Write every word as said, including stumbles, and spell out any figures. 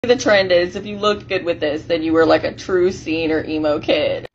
The trend is if you looked good with this, then you were like a true scene or emo kid.